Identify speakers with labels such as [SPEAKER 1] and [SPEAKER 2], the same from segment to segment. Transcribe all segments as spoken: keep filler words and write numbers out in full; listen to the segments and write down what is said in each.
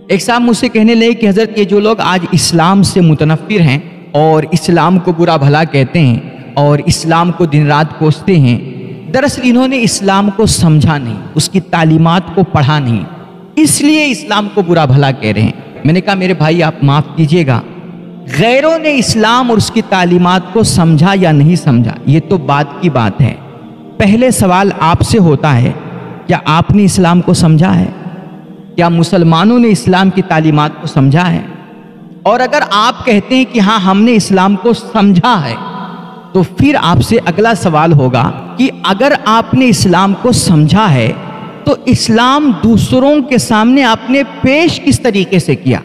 [SPEAKER 1] ایک صاحب مجھ سے کہنے لگے کہ حضرت یہ جو لوگ آج اسلام سے متنفر ہیں اور اسلام کو برا بھلا کہتے ہیں اور اسلام کو دن رات کوستے ہیں، دراصل انہوں نے اسلام کو سمجھا نہیں، اس کی تعلیمات کو پڑھا نہیں، اس لیے اسلام کو برا بھلا کہہ رہے ہیں۔ میں نے کہا میرے بھائی آپ معاف کیجئے گا، غیروں نے اسلام اور اس کی تعلیمات کو سمجھا یا نہیں سمجھا یہ تو بات کی بات ہے، پہلے سوال آپ سے ہوتا ہے کیا آپ نے اسلام کو سمجھا ہے؟ کیا مسلمانوں نے اسلام کی تعلیمات کو سمجھا ہے؟ اور اگر آپ کہتے ہیں کہ ہاں ہم نے اسلام کو سمجھا ہے تو پھر آپ سے اگلا سوال ہوگا کہ اگر آپ نے اسلام کو سمجھا ہے تو اسلام دوسروں کے سامنے آپ نے پیش کس طریقے سے کیا؟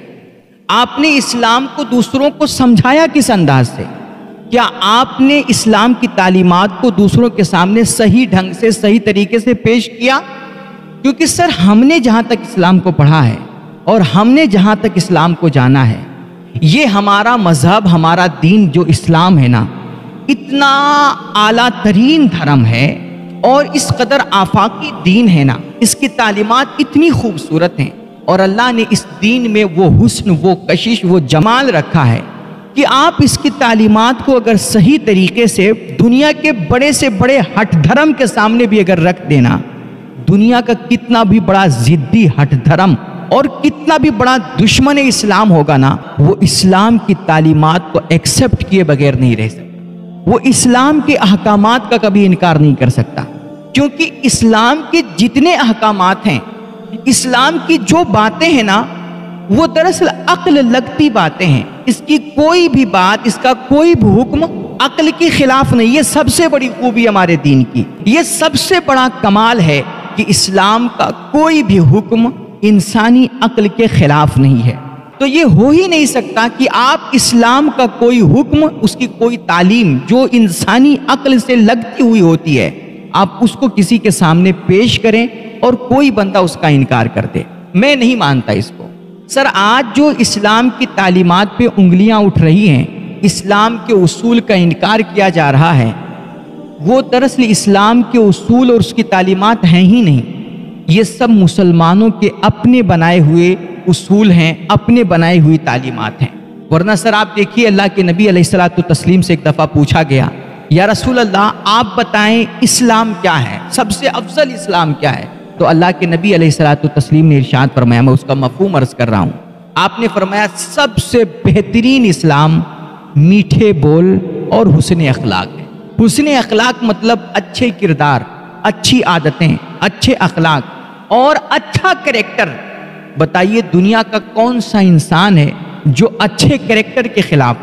[SPEAKER 1] آپ نے اسلام کو دوسروں کو سمجھایا کس انداز سے؟ کیا آپ نے اسلام کی تعلیمات کو دوسروں کے سامنے صحیح ڈھنگ سے صحیح طریقے سے پیش کیا؟ کیونکہ سر ہم نے جہاں تک اسلام کو پڑھا ہے اور ہم نے جہاں تک اسلام کو جانا ہے، یہ ہمارا مذہب، ہمارا دین جو اسلام ہے نا، اتنا اعلیٰ ترین دھرم ہے اور اس قدر آفاقی دین ہے نا، اس کی تعلیمات اتنی خوبصورت ہیں اور اللہ نے اس دین میں وہ حسن، وہ کشش، وہ جمال رکھا ہے کہ آپ اس کی تعلیمات کو اگر صحیح طریقے سے دنیا کے بڑے سے بڑے ہٹ دھرم کے سامنے بھی اگر رکھ دینا، دنیا کا کتنا بھی بڑا ضدی ہٹ دھرم اور کتنا بھی بڑا دشمن اسلام ہوگا نا، وہ اسلام کی تعلیمات کو ایکسپٹ کیے بغیر نہیں رہ سکتا، وہ اسلام کے احکامات کا کبھی انکار نہیں کر سکتا، کیونکہ اسلام کے جتنے احکامات ہیں، اسلام کی جو باتیں ہیں نا، وہ دراصل عقل لگتی باتیں ہیں، اس کی کوئی بھی بات، اس کا کوئی بھی حکم عقل کے خلاف نہیں۔ یہ سب سے بڑی خوبی ہمارے دین کی، یہ سب سے بڑا کمال ہے کہ اسلام کا کوئی بھی حکم انسانی عقل کے خلاف نہیں ہے۔ تو یہ ہو ہی نہیں سکتا کہ آپ اسلام کا کوئی حکم، اس کی کوئی تعلیم جو انسانی عقل سے لگتی ہوئی ہوتی ہے، آپ اس کو کسی کے سامنے پیش کریں اور کوئی بندہ اس کا انکار کر دے۔ میں نہیں مانتا اس کو۔ سر آج جو اسلام کی تعلیمات پہ انگلیاں اٹھ رہی ہیں، اسلام کے اصول کا انکار کیا جا رہا ہے، وہ دراصل اسلام کے اصول اور اس کی تعلیمات ہیں ہی نہیں، یہ سب مسلمانوں کے اپنے بنائے ہوئے اصول ہیں، اپنے بنائی ہوئی تعلیمات ہیں۔ ورنہ سر آپ دیکھیے اللہ کے نبی علیہ الصلوۃ والتسلیم سے ایک دفعہ پوچھا گیا، یا رسول اللہ آپ بتائیں اسلام کیا ہے، سب سے افضل اسلام کیا ہے؟ تو اللہ کے نبی علیہ الصلوۃ والتسلیم نے ارشاد فرمایا، میں اس کا مفہوم عرض کر رہا ہوں، آپ نے فرمایا سب سے بہترین اسلام میٹھے بول اور حسن اخلاق ہے۔ حسن اخلاق مطلب اچھے کردار، اچھی عادتیں، اچھے اخلاق اور اچھا کریکٹر۔ بتائیے دنیا کا کون سا انسان ہے جو اچھے کریکٹر کے خلاف،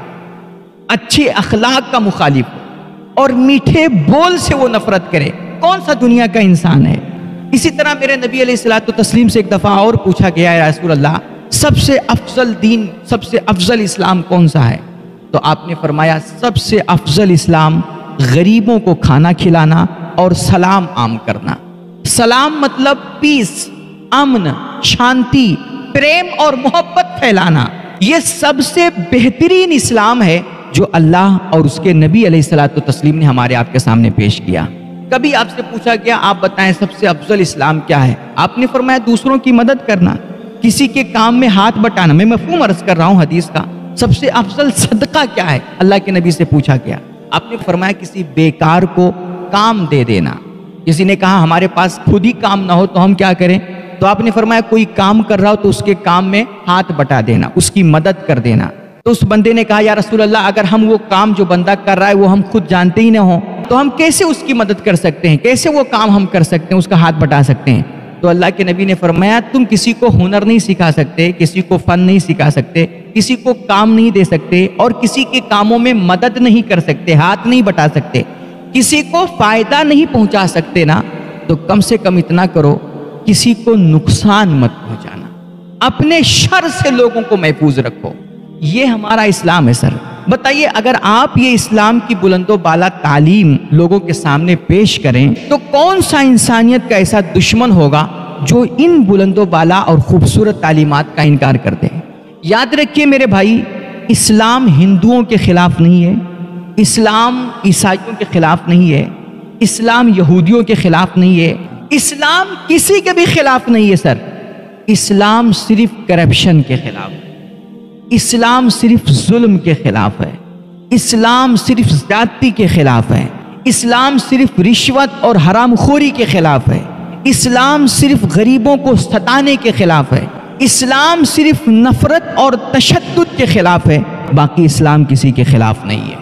[SPEAKER 1] اچھے اخلاق کا مخالف اور میٹھے بول سے وہ نفرت کرے؟ کون سا دنیا کا انسان ہے؟ اسی طرح میرے نبی علیہ الصلوۃ والتسلیم سے ایک دفعہ اور پوچھا گیا، یا رسول اللہ سب سے افضل دین، سب سے افضل اسلام کون سا ہے؟ تو آپ نے فرمایا سب سے افضل اسلام غریبوں کو کھانا کھلانا اور سلام عام کرنا۔ سلام مطلب پیس، امن، شانتی، پریم اور محبت پھیلانا۔ یہ سب سے بہترین اسلام ہے جو اللہ اور اس کے نبی علیہ الصلوۃ والتسلیم نے ہمارے آپ کے سامنے پیش کیا۔ کبھی آپ سے پوچھا گیا آپ بتائیں سب سے افضل اسلام کیا ہے؟ آپ نے فرمایا دوسروں کی مدد کرنا، کسی کے کام میں ہاتھ بٹانا۔ میں مفہوم عرض کر رہا ہوں حدیث کا۔ سب سے افضل صدقہ کیا ہے؟ اللہ کے نبی سے پوچھا گیا، آپ نے فرمایا کسی بیکار کو کام دے دینا۔ کسی نے کہا ہمارے پاس خود ہی کام نہ ہو تو ہم کیا کریں؟ تو آپ نے فرمایا کوئی کام کر رہا ہو تو اس کے کام میں ہاتھ بٹا دینا، اس کی مدد کر دینا۔ تو اس بندے نے کہا یا رسول اللہ اگر ہم وہ کام جو بندہ کر رہا ہے وہ ہم خود جانتے ہی نہ ہوں تو ہم کیسے اس کی مدد کر سکتے ہیں، کیسے وہ کام ہم کر سکتے ہیں، اس کا ہاتھ بٹا سکتے ہیں؟ تو اللہ کے نبی نے فرمایا تم کسی کو ہنر نہیں سکھا سکتے، کسی کو فن نہیں سکھا سکتے، کسی کو کام نہیں دے سکتے اور کسی کے کاموں میں مدد نہیں کر سکتے، ہاتھ نہیں بٹا سکتے، کسی کو فائدہ نہیں پہنچا سکتے نا، تو کم سے کم اتنا کرو کسی کو نقصان مت پہنچانا، اپنے شر سے لوگوں کو محفوظ رکھو۔ یہ ہمارا اسلام ہے سر۔ بتائیے اگر آپ یہ اسلام کی بلند و بالا تعلیم لوگوں کے سامنے پیش کریں تو کون سا انسانیت کا ایسا دشمن ہوگا جو ان بلند و بالا اور خوبصورت تعلیمات کا انکار کر دے؟ یاد رکھیے میرے بھائی، اسلام ہندوؤں کے خلاف نہیں ہے، اسلام عیسائیوں کے خلاف نہیں ہے، اسلام یہودیوں کے خلاف نہیں ہے، اسلام کسی کے بھی خلاف نہیں ہے سر۔ اسلام صرف کرپشن کے خلاف ہے، اسلام صرف ظلم کے خلاف ہے، اسلام صرف زیادتی کے خلاف ہے، اسلام صرف رشوت اور حرام خوری کے خلاف ہے، اسلام صرف غریبوں کو ستانے کے خلاف ہے، اسلام صرف نفرت اور تشدد کے خلاف ہے، باقی اسلام کسی کے خلاف نہیں ہے۔